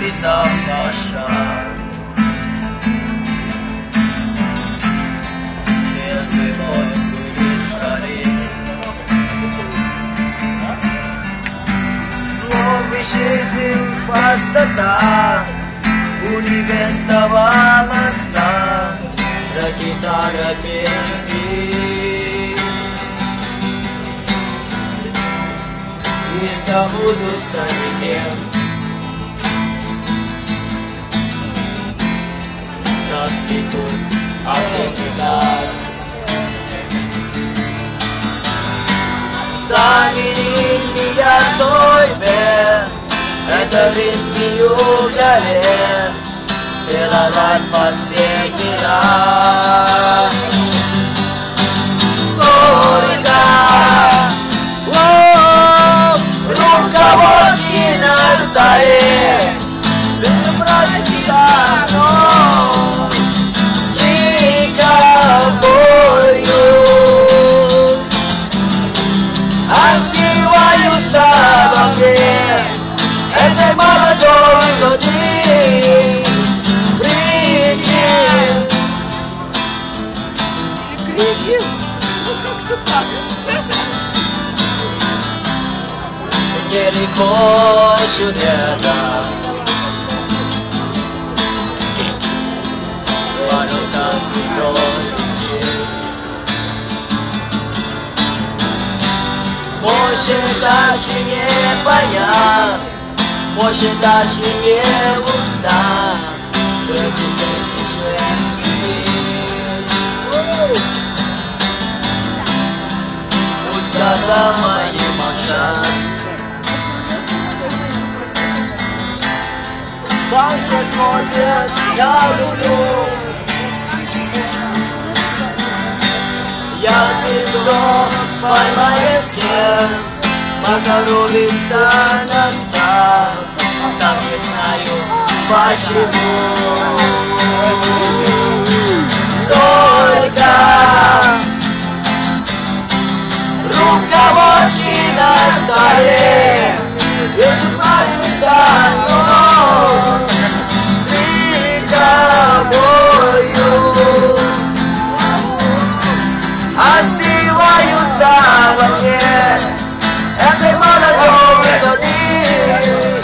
писал Паша. Тезвый мост столиц. Злом исчезнет пустота, у небес давалась нам гитара перепись. И забуду стариком. Расцветут осенний газ. Замени меня судьбе, это лист не угорел. Целовать последний раз. Сколько Rumka, водки на столе. Брать тебя, но никакую. Остиваюсь в огне этой молодой воды. Недалеко сюда, может даже не понять, может даже не узнать, что здесь пусть сама не молчат. Там все смотрят, я люблю. Я следом поймаю схем, покоробится на став. Сам не знаю почему. Столько Rumka, водки на столе. Едет Пакистан. Этой молодой воды.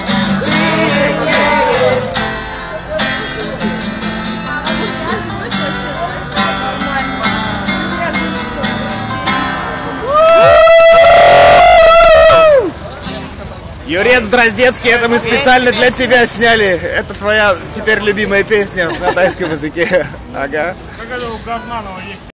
Юрец Drozdetskiy, это мы специально для тебя сняли. Это твоя теперь любимая песня на тайском языке. Ага.